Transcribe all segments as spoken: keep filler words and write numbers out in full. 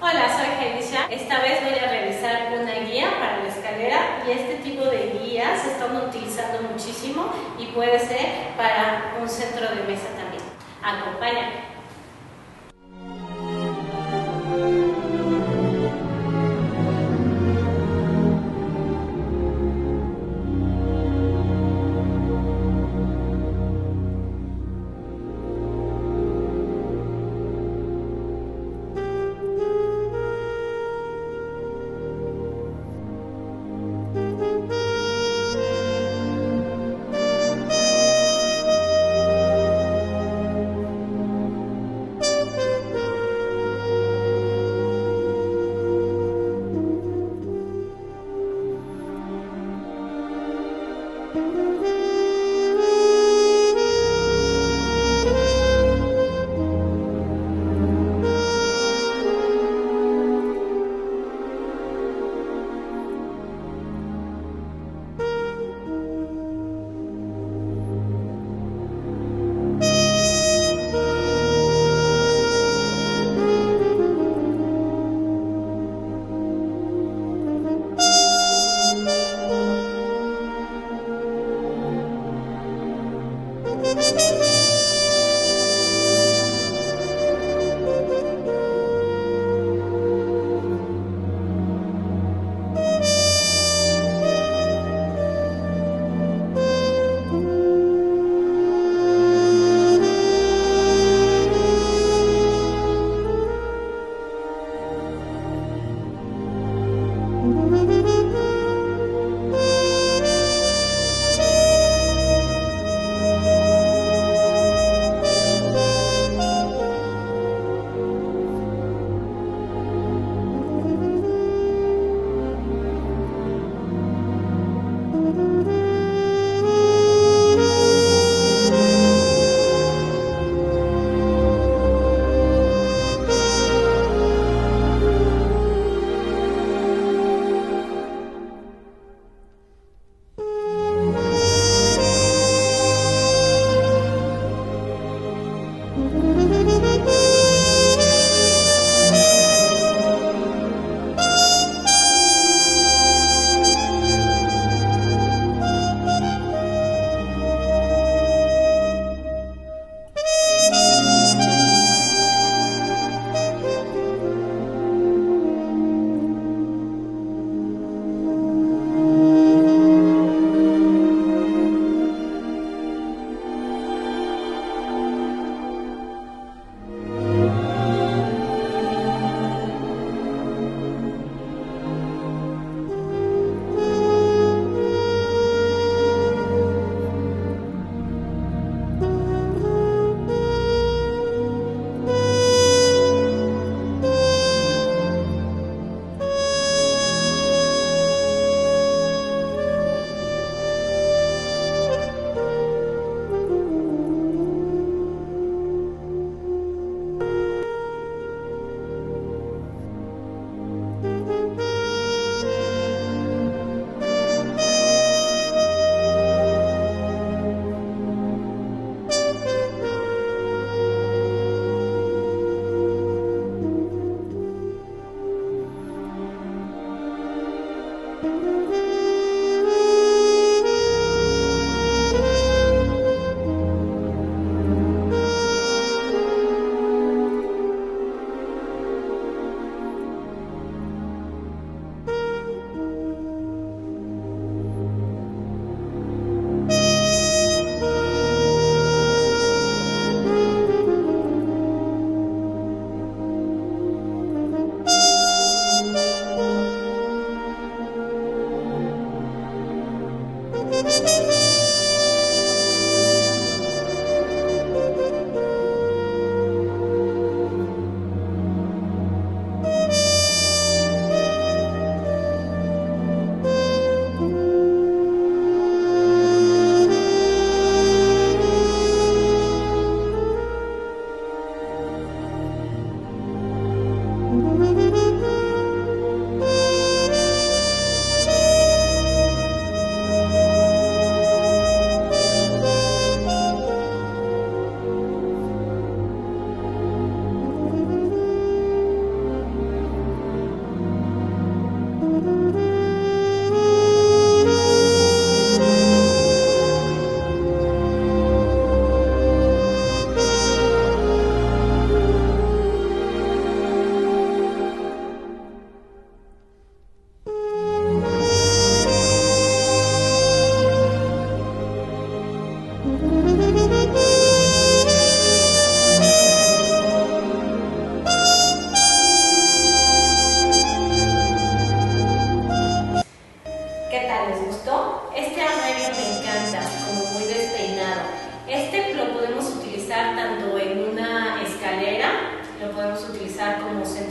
Hola, soy Heidisha. Esta vez voy a realizar una guía para la escalera y este tipo de guías se están utilizando muchísimo y puede ser para un centro de mesa también. Acompáñame.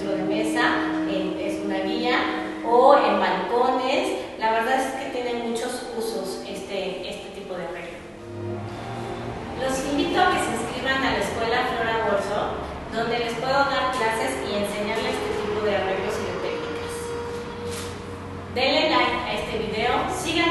centro de mesa, eh, es una guía, o en balcones. La verdad es que tiene muchos usos este, este tipo de arreglo. Los invito a que se inscriban a la escuela Flora Bolso, donde les puedo dar clases y enseñarles este tipo de arreglos y de técnicas. Denle like a este video, síganme